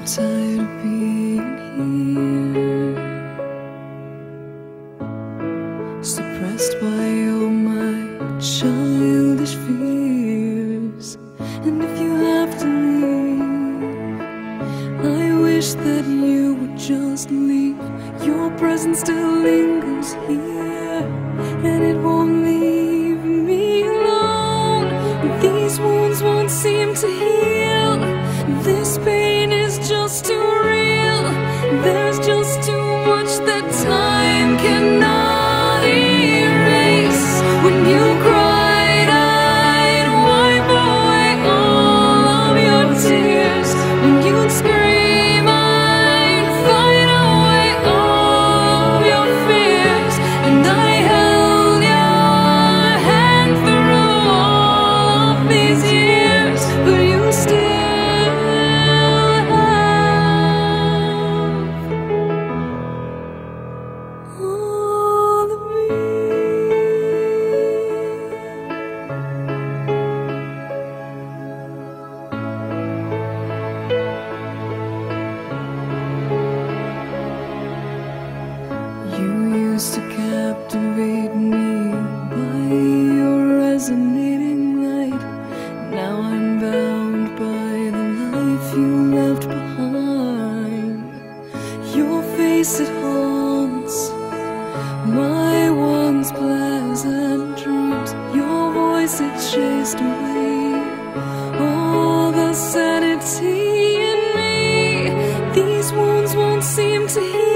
tired of being here, suppressed by all my childish fears. And if you have to leave, I wish that you would just leave. Your presence still lingers here, and it won't leave me alone. These wounds won't seem to heal. This pain is just too real. There's just too much that time cannot erase. When you cried, I'd wipe away all of your tears. When you'd scream, I'd fight away all of your fears. And I held your hand through all of these years, but you still used to captivate me by your resonating light. Now I'm bound by the life you left behind. Your face, it haunts my once pleasant dreams. Your voice, it chased away all the sanity in me. These wounds won't seem to heal.